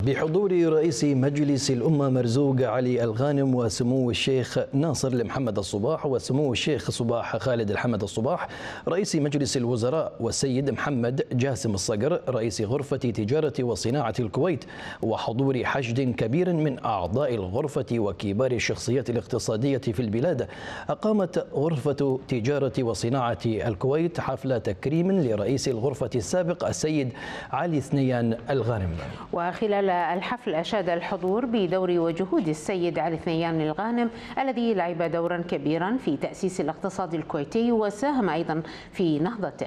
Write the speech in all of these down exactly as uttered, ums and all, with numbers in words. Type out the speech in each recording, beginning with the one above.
بحضور رئيس مجلس الأمة مرزوق علي الغانم وسمو الشيخ ناصر المحمد الصباح وسمو الشيخ صباح خالد الحمد الصباح رئيس مجلس الوزراء والسيد محمد جاسم الصقر رئيس غرفة تجارة وصناعة الكويت وحضور حشد كبير من أعضاء الغرفة وكبار الشخصيات الاقتصادية في البلاد، أقامت غرفة تجارة وصناعة الكويت حفل تكريم لرئيس الغرفة السابق السيد علي ثنيان الغانم. وخلال الحفل أشاد الحضور بدور وجهود السيد علي ثنيان الغانم الذي لعب دورا كبيرا في تأسيس الاقتصاد الكويتي وساهم أيضا في نهضته.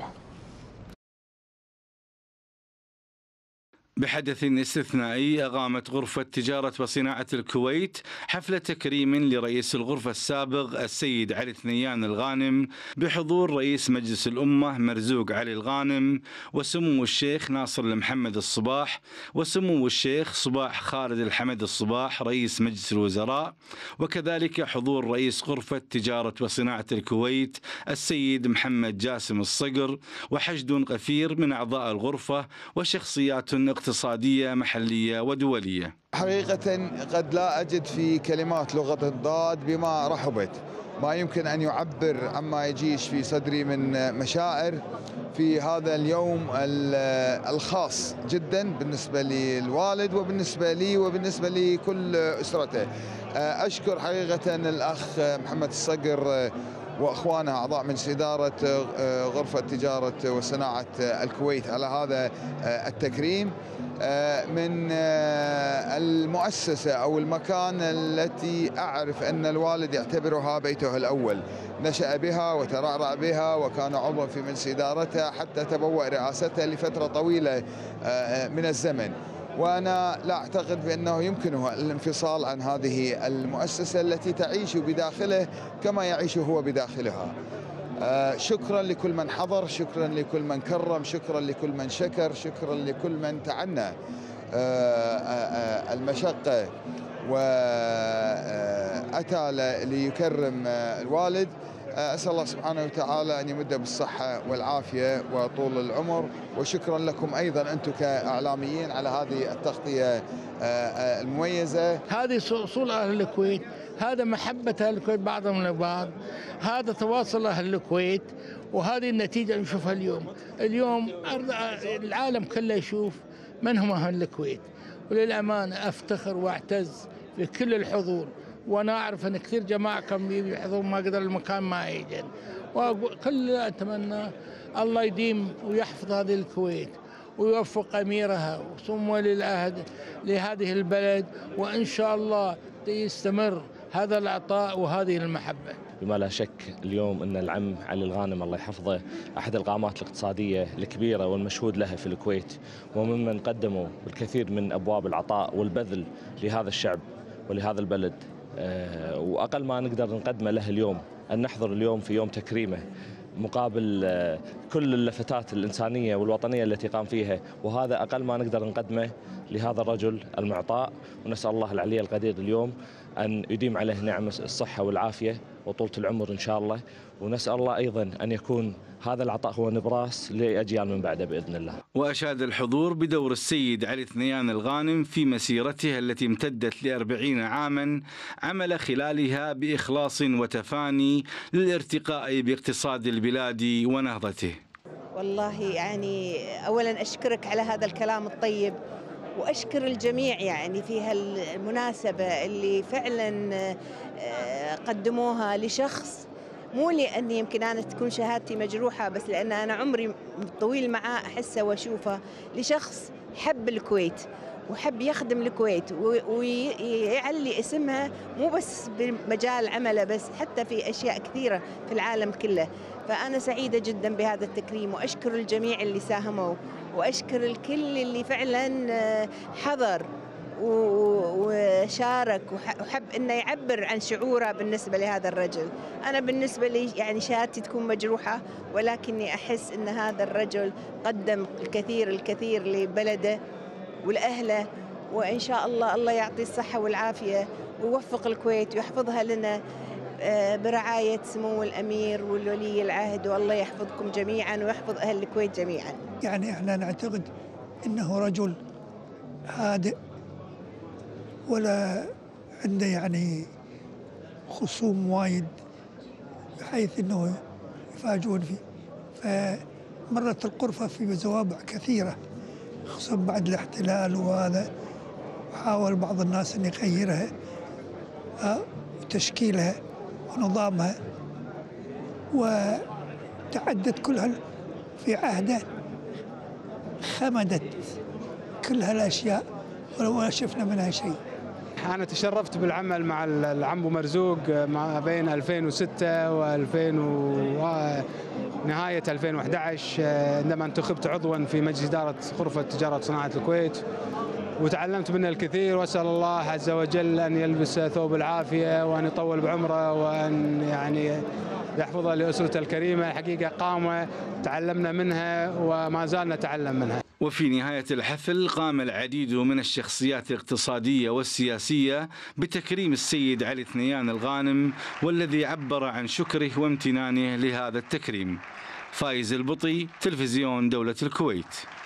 بحدث استثنائي أقامت غرفة تجارة وصناعة الكويت حفل تكريم لرئيس الغرفة السابق السيد علي ثنيان الغانم بحضور رئيس مجلس الأمة مرزوق علي الغانم وسمو الشيخ ناصر المحمد الصباح وسمو الشيخ صباح خالد الحمد الصباح رئيس مجلس الوزراء، وكذلك حضور رئيس غرفة تجارة وصناعة الكويت السيد محمد جاسم الصقر وحشد غفير من أعضاء الغرفة وشخصيات اقتصادية محلية ودولية. حقيقة قد لا أجد في كلمات لغة الضاد بما رحبت، ما يمكن أن يعبر عما يجيش في صدري من مشاعر في هذا اليوم الخاص جدا بالنسبة للوالد وبالنسبة لي وبالنسبة لكل أسرته. أشكر حقيقة الأخ محمد الصقر وأخوانه أعضاء مجلس إدارة غرفة تجارة وصناعة الكويت على هذا التكريم من المؤسسة أو المكان التي أعرف أن الوالد يعتبرها بيته الأول، نشأ بها وترعرع بها وكان عضوا في مجلس إدارتها حتى تبوأ رئاستها لفترة طويلة من الزمن، وأنا لا أعتقد بأنه يمكنه الانفصال عن هذه المؤسسة التي تعيش بداخله كما يعيش هو بداخلها. شكرا لكل من حضر، شكرا لكل من كرم، شكرا لكل من شكر، شكرا لكل من تعنى المشقة وأتى ليكرم الوالد. أسأل الله سبحانه وتعالى أن يمد بالصحة والعافية وطول العمر، وشكرا لكم أيضا أنتم كإعلاميين على هذه التغطية المميزة. هذه أصول أهل الكويت، هذا محبة أهل الكويت بعضهم لبعض، هذا تواصل أهل الكويت، وهذه النتيجة اللي نشوفها اليوم. اليوم العالم كله يشوف من هم أهل الكويت، وللأمانة أفتخر وأعتز بكل الحضور، وانا اعرف ان كثير جماعه كانوا يحضرون ما قدر المكان ما يجن، وكل اتمنى الله يديم ويحفظ هذه الكويت ويوفق اميرها وسمو ولي العهد لهذه البلد، وان شاء الله يستمر هذا العطاء وهذه المحبه. بما لا شك اليوم ان العم علي الغانم الله يحفظه احد القامات الاقتصاديه الكبيره والمشهود لها في الكويت، وممن قدموا الكثير من ابواب العطاء والبذل لهذا الشعب ولهذا البلد. أه وأقل ما نقدر نقدمه له اليوم أن نحضر اليوم في يوم تكريمه مقابل أه كل اللفتات الإنسانية والوطنية التي قام فيها، وهذا أقل ما نقدر نقدمه لهذا الرجل المعطاء. ونسأل الله العلي القدير اليوم أن يديم عليه نعم الصحة والعافية وطولة العمر إن شاء الله، ونسأل الله أيضا أن يكون هذا العطاء هو نبراس لأجيال من بعده بإذن الله. وأشاد الحضور بدور السيد علي ثنيان الغانم في مسيرته التي امتدت لأربعين عاما، عمل خلالها بإخلاص وتفاني للارتقاء باقتصاد البلاد ونهضته. والله يعني أولا أشكرك على هذا الكلام الطيب، وأشكر الجميع يعني في هالمناسبة اللي فعلا قدموها لشخص، مو لأني يمكن أنا تكون شهادتي مجروحة، بس لأن أنا عمري طويل معاه أحسه وأشوفه، لشخص حب الكويت وحب يخدم الكويت ويعلي اسمها مو بس بمجال عمله بس حتى في أشياء كثيرة في العالم كله. فأنا سعيدة جدا بهذا التكريم، وأشكر الجميع اللي ساهموا، وأشكر الكل اللي فعلا حضر وشارك وحب انه يعبر عن شعوره بالنسبه لهذا الرجل. انا بالنسبه لي يعني شهادتي تكون مجروحه، ولكني احس ان هذا الرجل قدم الكثير الكثير لبلده ولاهله، وان شاء الله الله يعطيه الصحه والعافيه ويوفق الكويت ويحفظها لنا برعايه سمو الامير والولي العهد، والله يحفظكم جميعا ويحفظ اهل الكويت جميعا. يعني احنا نعتقد انه رجل هادئ ولا عنده يعني خصوم وايد بحيث أنه يفاجئون فيه. فمرت الغرفة في زوابع كثيرة خصوصا بعد الاحتلال، وهذا حاول بعض الناس أن يغيرها وتشكيلها ونظامها، وتعدت كلها في عهده خمدت كل هالأشياء ولا شفنا منها شيء. أنا تشرفت بالعمل مع العمو مرزوق ما بين ألفين وستة وألفين ونهاية ألفين وأحد عشر عندما انتخبت عضوا في مجلس إدارة غرفة تجارة وصناعة الكويت، وتعلمت منه الكثير، وأسأل الله عز وجل أن يلبس ثوب العافية وأن يطول بعمره وأن يعني يحفظها لأسرته الكريمة. الحقيقة قامة تعلمنا منها وما زالنا نتعلم منها. وفي نهاية الحفل قام العديد من الشخصيات الاقتصادية والسياسية بتكريم السيد علي ثنيان الغانم، والذي عبر عن شكره وامتنانه لهذا التكريم. فايز البطي، تلفزيون دولة الكويت.